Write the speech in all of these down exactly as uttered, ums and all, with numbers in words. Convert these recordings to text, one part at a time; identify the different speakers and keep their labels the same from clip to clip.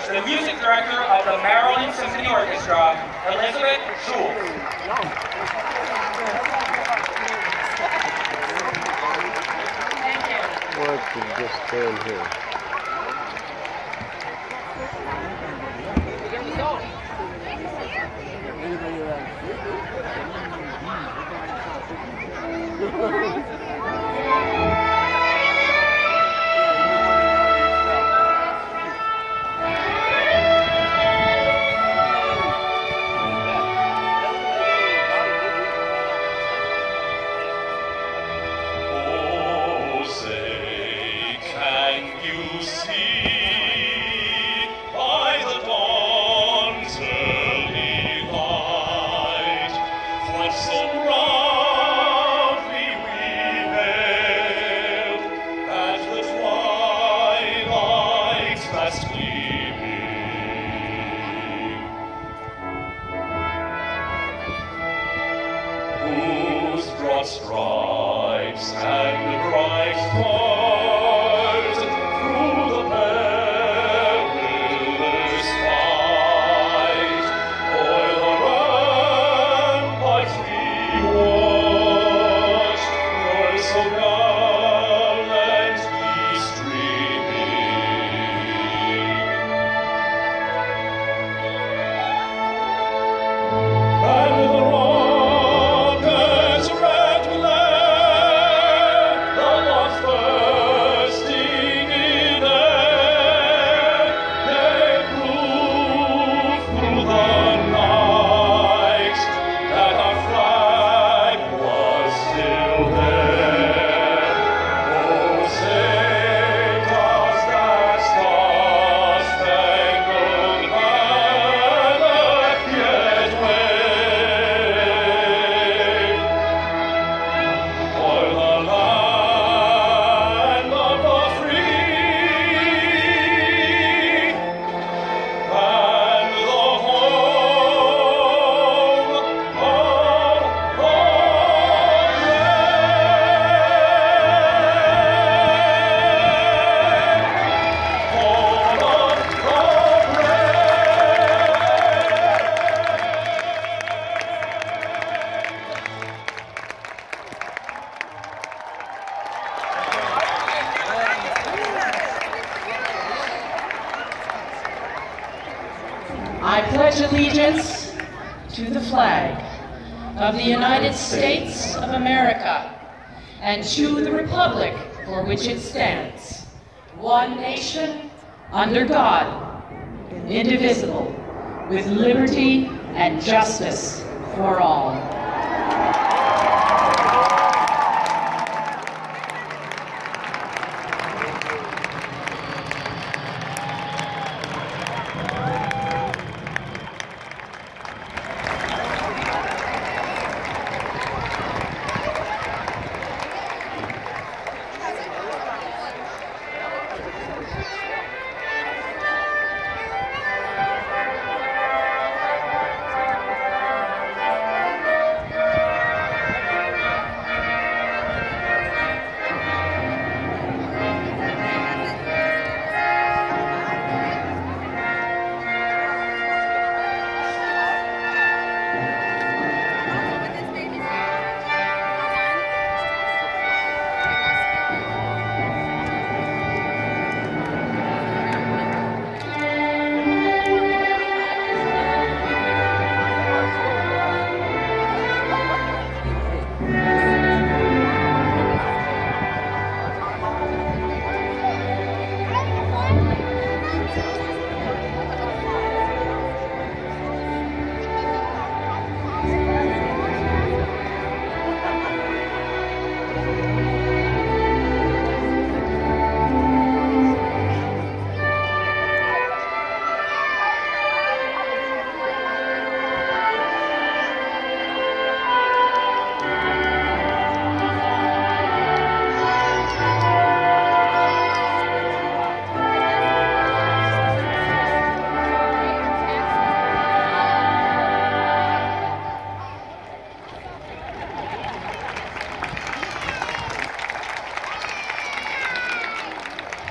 Speaker 1: the music director of the Maryland Symphony Orchestra, Elizabeth Schultz.
Speaker 2: Or I could just stand here.
Speaker 3: Stripes and bright stars through the perilous fight, o'er the ramparts we watched, nor so gallantly streaming. And the
Speaker 4: I pledge allegiance to the flag of the United States of America and to the republic for which it stands, one nation, under God, indivisible, with liberty and justice for all.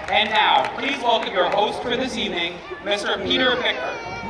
Speaker 1: And now, please welcome your host for this evening, Mister Peter Pickford.